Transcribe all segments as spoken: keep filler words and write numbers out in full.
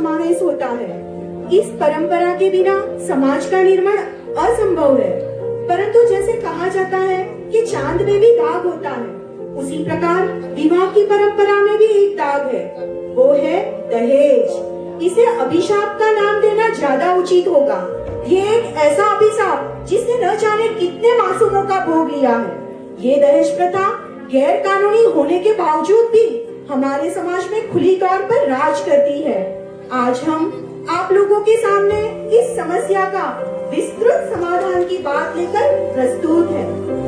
समावेश होता है। इस परंपरा के बिना समाज का निर्माण असंभव है। परंतु जैसे कहा जाता है कि चांद में भी दाग होता है, उसी प्रकार विवाह की परंपरा में भी एक दाग है, वो है दहेज। इसे अभिशाप का नाम देना ज्यादा उचित होगा। ये एक ऐसा अभिशाप जिसने न जाने कितने मासूमों का भोग लिया है। ये दहेज प्रथा गैर कानूनी होने के बावजूद भी हमारे समाज में खुली तौर पर राज करती है। आज हम आप लोगों के सामने इस समस्या का विस्तृत समाधान की बात लेकर प्रस्तुत है।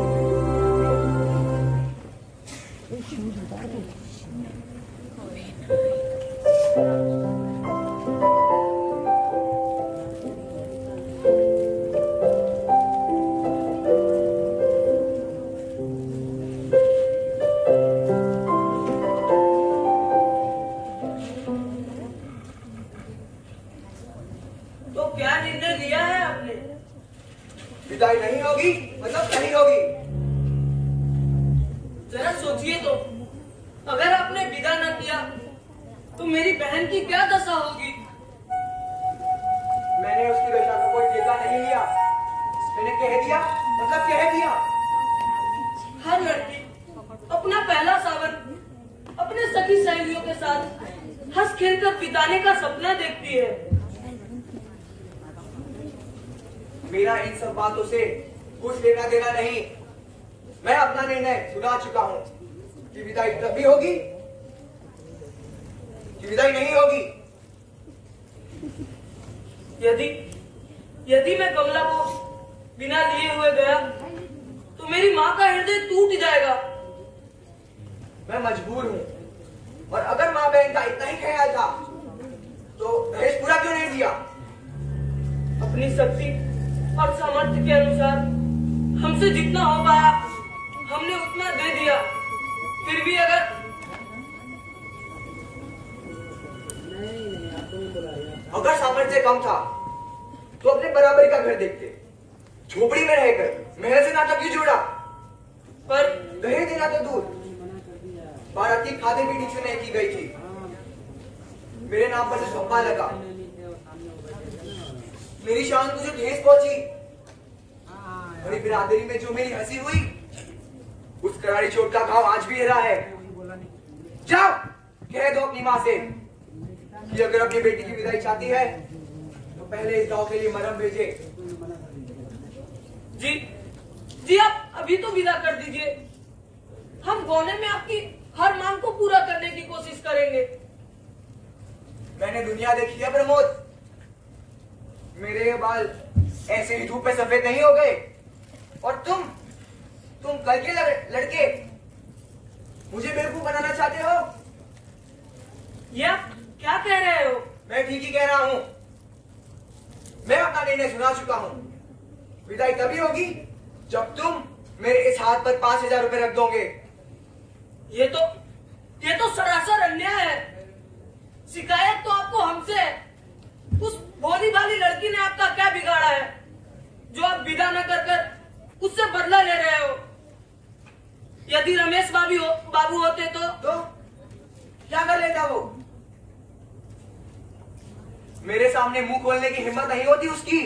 तो क्या निर्णय लिया है आपने? विदाई नहीं होगी मतलब नहीं होगी। जरा सोचिए तो, अगर आपने विदा न किया तो मेरी बहन की क्या दशा होगी? मैंने उसकी दशा को कोई ठेका नहीं लिया। मैंने कह दिया मतलब कह दिया। हर लड़की अपना पहला सावन अपने सखी सहेलियों के साथ हंस खेल कर बिताने का सपना देखती है। मेरा इन सब बातों से कुछ लेना देना नहीं। मैं अपना निर्णय सुना चुका हूँ कि विदाई तभी होगी कि विदाई नहीं होगी। यदि यदि मैं कमला को बिना लिए हुए गया तो मेरी माँ का हृदय टूट जाएगा। मैं मजबूर हूँ, और अगर माँ बहन का इतना ही ख्याल था तो दहेज पूरा क्यों नहीं दिया? अपनी शक्ति और सामर्थ्य के अनुसार हमसे जितना हो पाया हमने उतना दे दिया। फिर भी अगर अगर सामर्थ्य कम था तो अपने बराबरी का घर देखते। झोपड़ी में रहकर मेहनत से नाता क्यों जोड़ा? पर दहेज देना तो दूर, बाराती खाते भी ठीक से नहीं की गई थी। मेरे नाम पर जो सौंपा लगा, मेरी शान को जो ठेस पहुंची, मेरी बिरादरी में जो मेरी हंसी हुई, उस करारी चोट का घाव आज भी रहा है। जाओ कह दो अपनी माँ से कि अगर अपनी बेटी की विदाई चाहती है तो पहले इस गांव के लिए मरहम भेजे। जी जी आप अभी तो विदा कर दीजिए। हम गोने में आपकी हर मांग को पूरा करने की कोशिश करेंगे। मैंने दुनिया देखी है प्रमोद। मेरे ये बाल ऐसे ही धूप पे सफेद नहीं हो गए, और तुम तुम कल के लड़के मुझे बेवकूफ बनाना चाहते हो। ये आप क्या कह रहे हो? मैं ठीक ही कह रहा हूं। मैं अपना निर्णय सुना चुका हूं। विदाई तभी होगी जब तुम मेरे इस हाथ पर पांच हजार रुपए रख दोगे। ये तो ये तो सरासर अन्याय है। शिकायत तो आपको हमसे है। उस भोली भाली लड़की ने आपका क्या बिगाड़ा है जो आप विदा न कर कर उससे बदला ले रहे हो? यदि रमेश बाबू हो, बाबू होते तो तो क्या कर लेता वो? मेरे सामने मुंह खोलने की हिम्मत नहीं होती उसकी।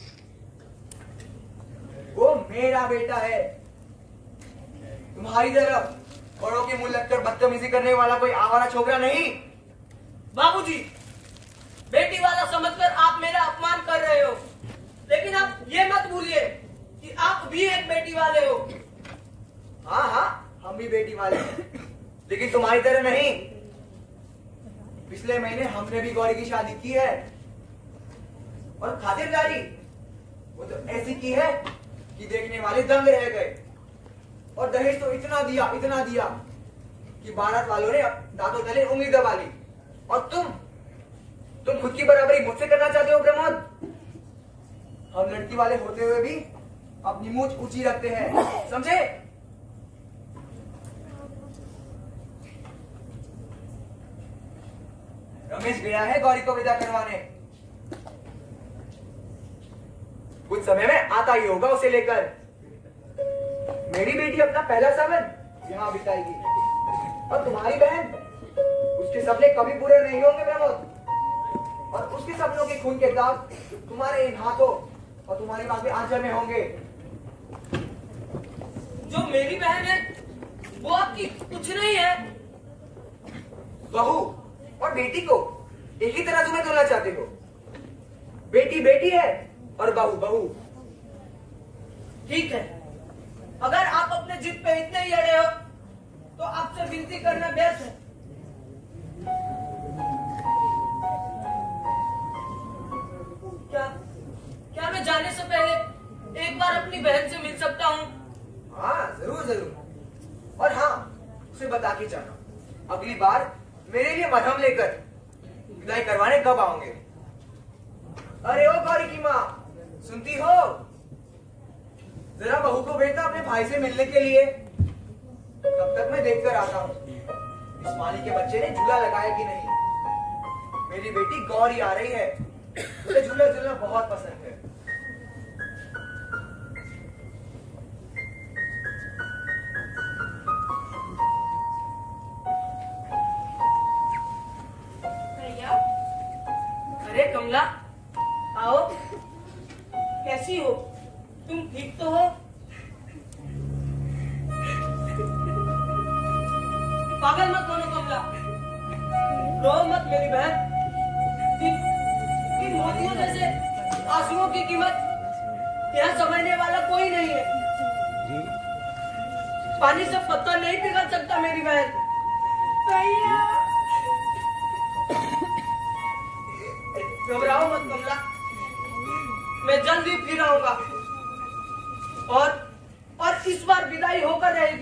वो मेरा बेटा है। तुम्हारी तरफ बड़ों के मुंह लगकर बदतमीजी करने वाला कोई आवारा छोकरा नहीं। बाबूजी, बेटी वाला समझकर आप मेरा अपमान कर रहे हो, लेकिन आप ये मत भूलिए कि आप भी एक बेटी वाले हो। हाँ हाँ हम भी बेटी वाले हैं, लेकिन तुम्हारी तरह नहीं। पिछले महीने हमने भी गौरी की शादी की है, और खातिरदारी वो तो ऐसी की है कि देखने वाले दंग रह गए। और दहेज तो इतना दिया इतना दिया कि बारात वालों ने दांतों तले उंगली दबा ली। और तुम तुम खुद की बराबरी मुझसे करना चाहते हो प्रमोद? हम लड़की वाले होते हुए भी अपनी मूंछ ऊंची रखते हैं, समझे? रमेश गया है गौरी को विदा करवाने। कुछ समय में आता ही होगा उसे लेकर। मेरी बेटी अपना पहला सावन यहाँ बिताएगी, और तुम्हारी बहन उसके सपने कभी पूरे नहीं होंगे प्रमोद। और उसके सपनों के खून के दाग तुम्हारे इन हाथों और तुम्हारी मां के आंचल में होंगे। जो मेरी बहन है वो आपकी कुछ नहीं है। बहू और बेटी को एक ही तरह तुम्हें तोलना चाहते हो। बेटी बेटी है और बहू बहू। ठीक है, अगर आप अपने जिद पे इतने ही अड़े हो तो आपसे विनती करना व्यर्थ है। क्या क्या मैं जाने से पहले एक बार अपनी बहन से मिल सकता हूँ? हाँ जरूर जरूर। और हाँ, उसे बता के जाना अगली बार मेरे लिए मरहम लेकर विदाई करवाने कब आओगे। अरे ओ गौरी की माँ, सुनती हो? जरा बहू को भेजना अपने भाई से मिलने के लिए। कब तक मैं देख कर आता हूँ इस माली के बच्चे ने झूला लगाया कि नहीं। मेरी बेटी गौरी आ रही है, उसे झूला झूलना बहुत पसंद है। भैया, अरे कमला, आओ। कैसी हो तुम? ठीक तो हो? पागल मत बनो कमला, रो मत मेरी बहन। इन, इन मोतियों जैसे आंसुओं की कीमत यहाँ समझने वाला कोई नहीं है। पानी से पत्थर नहीं पिघल सकता मेरी बहन। भैया, घबराओ मत कमला, मैं जल्द ही फिर आऊंगा और और इस बार विदाई होकर रहेगी,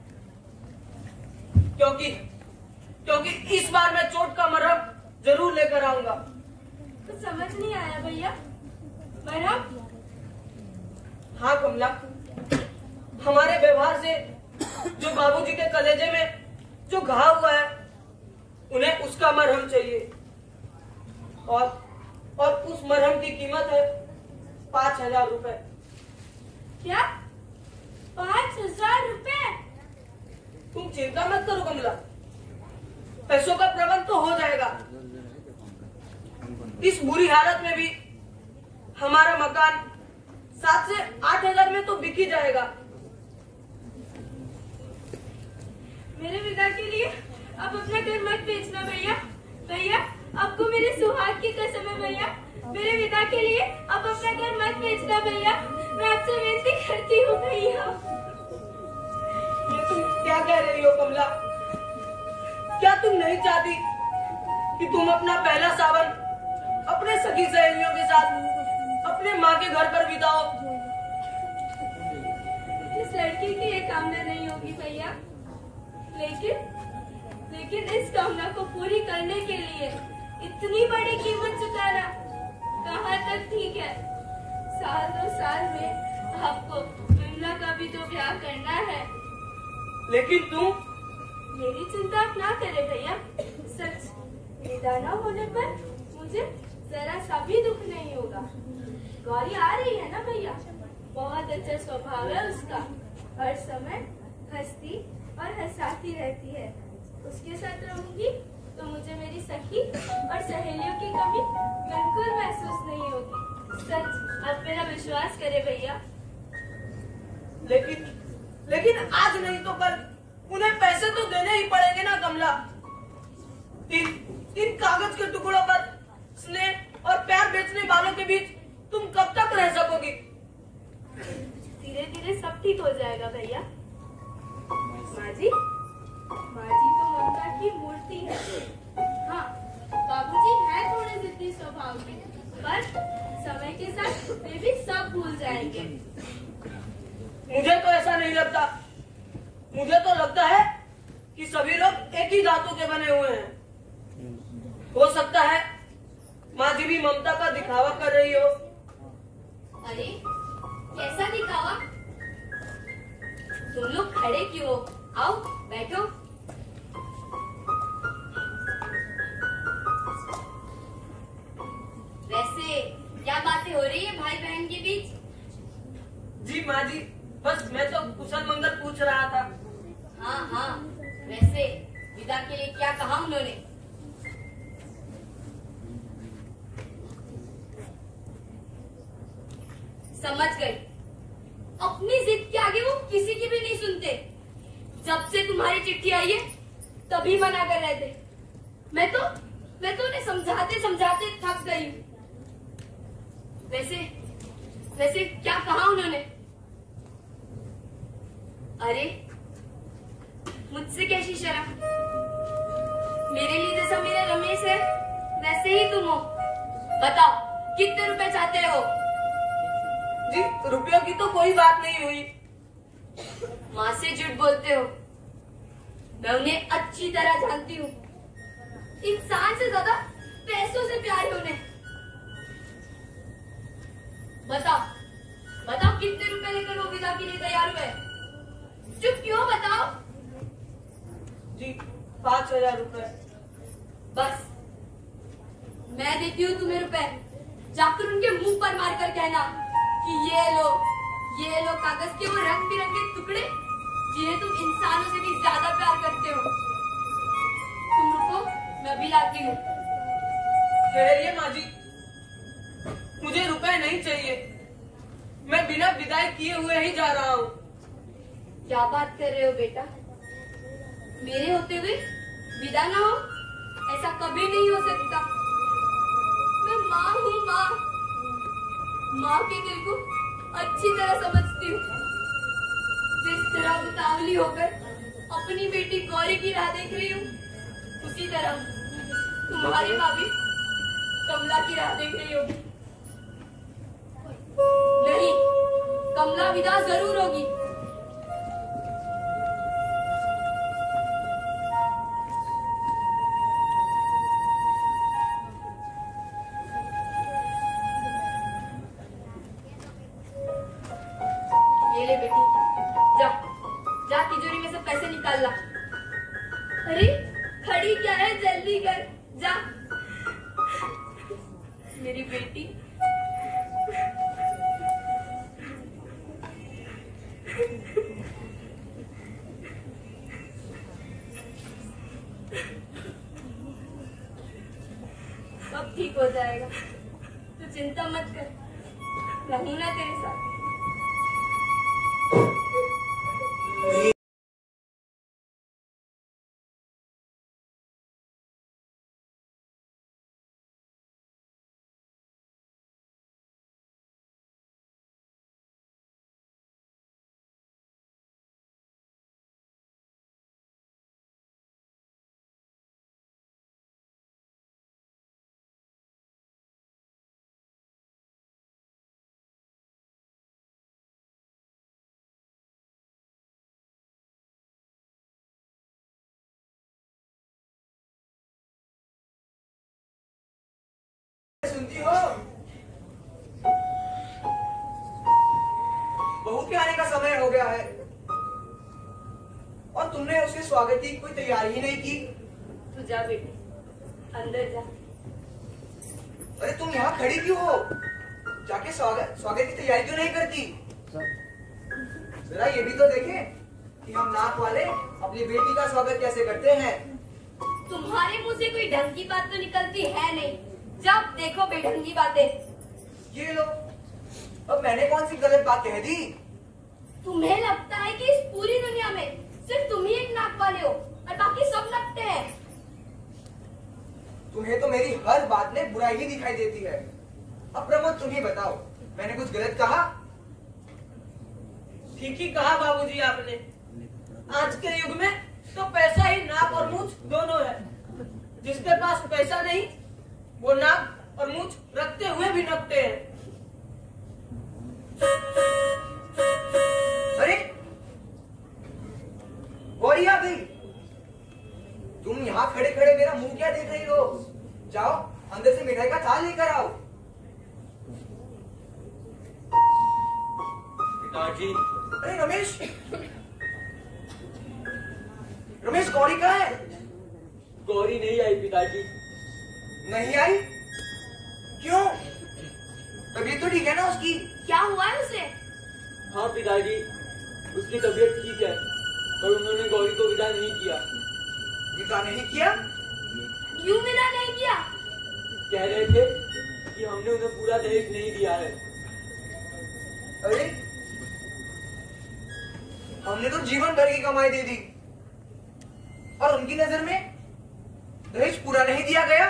क्योंकि क्योंकि इस बार मैं चोट का मरहम जरूर लेकर आऊंगा। कुछ समझ नहीं आया भैया। मरहम? हाँ कमला, हमारे व्यवहार से जो बाबूजी के कलेजे में जो घाव हुआ है उन्हें उसका मरहम चाहिए और और उस मरहम की कीमत है पांच हजार रुपए। क्या? पाँच हजार रुपए? तुम चिंता मत करो कमला, पैसों का प्रबंध तो हो जाएगा। इस बुरी हालत में भी हमारा मकान सात से आठ हजार में तो बिक ही जाएगा। मेरे विदा के लिए अब अपना घर मत बेचना भैया। भैया, आपको मेरे सुहाग की कसम है भैया, मेरे विदा के लिए अब अपना घर मत बेचना भैया। मैं आपसे विनती करती हूँ भैया। ये तुम क्या कह रही हो कमला? क्या तुम नहीं चाहती कि तुम अपना पहला सावन अपने सखी सहेलियों के साथ अपने माँ के घर पर बिताओ? इस लड़की की ये कामना नहीं होगी भैया, लेकिन लेकिन इस कामना को पूरी करने के लिए इतनी बड़ी कीमत चुकाना कहाँ तक ठीक है? साल दो साल में आपको विमला का भी तो ब्याह करना है। लेकिन तुम? मेरी चिंता आप ना करें भैया। सच, विदा न होने पर मुझे जरा सा भी दुख नहीं होगा। गौरी आ रही है ना भैया, बहुत अच्छा स्वभाव है उसका, हर समय हंसती और हंसाती रहती है। उसके साथ रहूंगी तो मुझे मेरी सखी और सहेलियों की कमी बिल्कुल महसूस नहीं होगी। सच, आप मेरा विश्वास करें भैया। लेकिन लेकिन आज नहीं तो कल उन्हें पैसे तो देने ही पड़ेंगे ना कमला। इन इन कागज के टुकड़ों पर स्नेह और प्यार बेचने वालों के बीच तुम कब तक रह सकोगी? धीरे धीरे सब ठीक हो जाएगा भैया। माँ जी, माँ जी तो ममता की मूर्ति है। हाँ, बाबूजी हैं थोड़े जिद्दी स्वभाव के, पर समय के साथ वे भी सब भूल जाएंगे। मुझे तो ऐसा नहीं लगता। मुझे तो लगता है कि सभी लोग एक ही धातु के बने हुए हैं। हो सकता है माँ जी भी ममता का दिखावा कर रही हो। अरे, कैसा दिखावा? तुम लोग खड़े क्यों हो? आओ बैठो। वैसे क्या बातें हो रही है भाई बहन के बीच? जी माँ जी, बस मैं तो कुशल मंगल पूछ रहा था। हाँ हाँ, वैसे विदा के लिए क्या कहा उन्होंने? समझ गई। अपनी जिद के आगे वो किसी की भी नहीं सुनते। जब से तुम्हारी चिट्ठी आई है तभी मना कर रहे थे। मैं तो मैं तो उन्हें समझाते समझाते थक गई हूँ। वैसे वैसे क्या कहा उन्होंने? अरे मुझसे कैसी शर्म। मेरे लिए जैसा मेरा रमेश है वैसे ही तुम हो। बताओ कितने रुपए चाहते हो? जी रुपयों की तो कोई बात नहीं हुई। माँ से झूठ बोलते हो। मैं उन्हें अच्छी तरह जानती हूँ। इंसान से ज्यादा पैसों से प्यार है उन्हें। बताओ बताओ कितने रुपए लेकर वो विदा के लिए तैयार हुए? चुप क्यों? बताओ। जी पांच हजार रुपए। बस मैं देती हूँ तुम्हें रुपए। जाकर उनके मुंह पर मारकर कहना कि ये लो ये लो कागज के वो रंग बिरंगे टुकड़े जिन्हें तुम इंसानों से भी ज्यादा प्यार करते हो। तुम रुको, मैं भी लाती हूँ। ठहरिए माँ जी, मुझे रुपए नहीं चाहिए। मैं बिना विदाई किए हुए ही जा रहा हूँ। क्या बात कर रहे हो बेटा? मेरे होते हुए विदा ना हो? ऐसा कभी नहीं हो सकता। मैं माँ हूँ, माँ। माँ के दिल को अच्छी तरह समझती हूँ। जिस तरह उतावली होकर अपनी बेटी गौरी की राह देख रही हूँ, उसी तरह तुम्हारी माँ भी कमला की राह देख रही होगी। नहीं, कमला विदा जरूर होगी। ये ले बेटी, जा जा तिजोरी में से पैसे निकाल ला। अरे खड़ी क्या है, जल्दी कर, जा। मेरी बेटी सब ठीक हो जाएगा, तू चिंता मत कर, रहूं ना तेरे साथ। सुनती हो? बहू के आने का समय हो गया है और तुमने उसके स्वागत की कोई तैयारी ही नहीं की। तू जा बेटी, अंदर जा। अरे तुम यहाँ खड़ी क्यों हो? जाके स्वागत स्वागत की तैयारी क्यों नहीं करती? जरा ये भी तो देखें कि हम नाक वाले अपनी बेटी का स्वागत कैसे करते हैं। तुम्हारे मुंह से कोई ढंग की बात तो निकलती है नहीं। जब देखो बेढंगी बातें। ये लो, अब मैंने कौन सी गलत बात कह दी? तुम्हें लगता है कि इस पूरी दुनिया में सिर्फ तुम ही एक नाक वाले हो और बाकी सब लगते हैं। तुम्हें तो मेरी हर बात में बुराई ही दिखाई देती है। अब प्रमोद तुम ही बताओ, मैंने कुछ गलत कहा? ठीक ही कहा बाबूजी आपने। आज के युग में तो पैसा ही नाक और मूंछ दोनों है। जिसके पास पैसा नहीं वो नाक और मूंछ रखते हुए भी नकते हैं। अरे गौरी आ गई। तुम यहाँ खड़े खड़े मेरा मुंह क्या देख रही हो? जाओ अंदर से मिठाई का थाल लेकर आओ। पिताजी। अरे रमेश, रमेश गौरी कहाँ है? गौरी नहीं आई पिताजी। नहीं आई? क्यों? तबीयत तो ठीक है ना उसकी? क्या हुआ है उसे? हाँ पिताजी, उसकी तबीयत ठीक है, पर उन्होंने गौरी को विदा नहीं किया। विदा नहीं किया? क्यों विदा नहीं किया? कह रहे थे कि हमने उन्हें पूरा दहेज नहीं दिया है। अरे हमने तो जीवन भर की कमाई दे दी और उनकी नजर में दहेज पूरा नहीं दिया गया।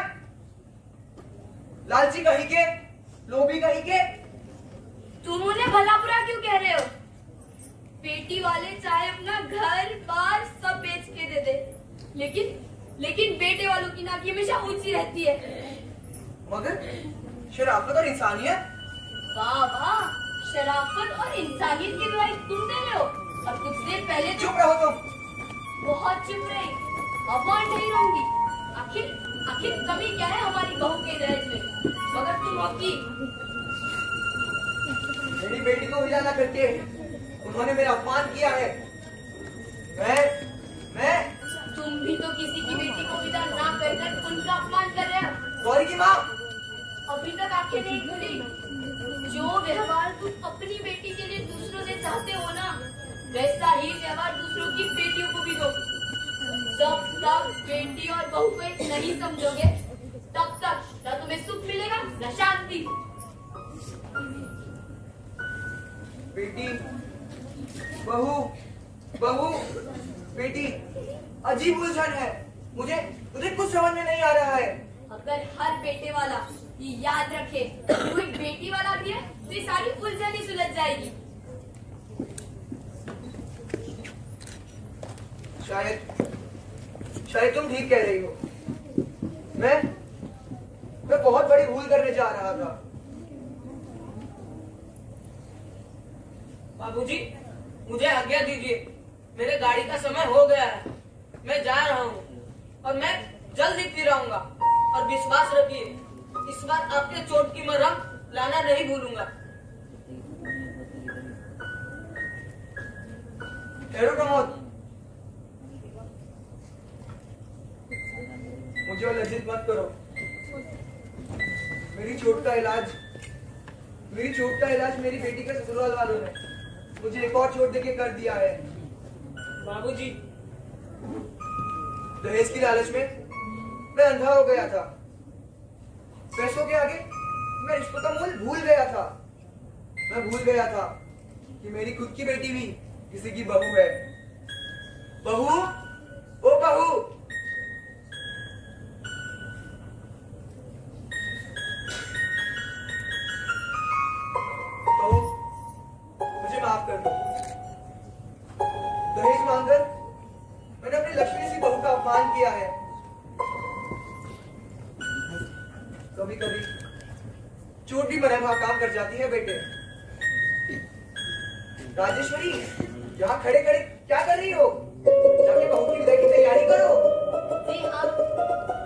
लालची कहीं के, लोभी कहीं के। तुम उन्हें भला बुरा क्यों कह रहे हो? बेटी वाले चाहे अपना घर बार सब बेच के दे दे, लेकिन लेकिन बेटे वालों की नाक हमेशा ऊंची रहती है। मगर शराफत और इंसानियत। वाह वाह, शराफत और इंसानियत की दुआई तुम दे रहे हो और कुछ देर पहले चुप रहो तुम। बहुत चुप रही, अब और नहीं रहूंगी। आखिर आखिर कमी क्या है हमारी बहू के दहेज में? मगर तुम होगी मेरी बेटी को विदा न करके उन्होंने मेरा अपमान किया है। मैं मैं तुम भी तो किसी की बेटी को विदा ना कर कर उनका अपमान कर रहे हो। गौरी की माँ, अभी तक आंखें नहीं खुली। जो व्यवहार तुम अपनी बेटी के लिए दूसरों से चाहते हो ना, वैसा ही व्यवहार दूसरों की बेटियों को भी दो। जब तक बेटी और बहू को एक नहीं समझोगे, तब तक न तुम्हें सुख मिलेगा न शांति। बेटी, बहू, बहू, बेटी, अजीब उलझन है। मुझे मुझे कुछ समझ में नहीं आ रहा है। अगर हर बेटे वाला ये याद रखे कोई बेटी वाला भी है, तो ये सारी उलझन ही सुलझ जाएगी। शायद शायद तुम ठीक कह रही हो। मैं मैं बहुत बड़ी भूल करने जा रहा था। बाबूजी, मुझे आज्ञा दीजिए, मेरे गाड़ी का समय हो गया है। मैं जा रहा हूँ और मैं जल्द ही फिर आऊंगा। और विश्वास रखिए, इस बार आपके चोट की मरहम लाना नहीं भूलूंगा। ठहरो प्रमोद, मुझे और लज्जित मत करो। मेरी चोट का इलाज मेरी चोट का इलाज मेरी बेटी के ससुराल वालों ने मुझे एक और चोट देके कर दिया है। बाबूजी, दहेज की लालच में मैं अंधा हो गया था। पैसों के आगे मैं रिश्तों का मूल भूल गया था। मैं भूल गया था कि मेरी खुद की बेटी भी किसी की बहू है। बहू, ओ बहू, बहू, मुझे माफ कर दो। दहेज मांगकर मैंने अपनी लक्ष्मी सी बहू का अपमान किया है। कभी कभी चोट भी मरहम का काम कर जाती है बेटे। राजेश्वरी, यहाँ खड़े खड़े क्या कर रही हो? जाके बहू की विदाई की तैयारी करो। जी हाँ,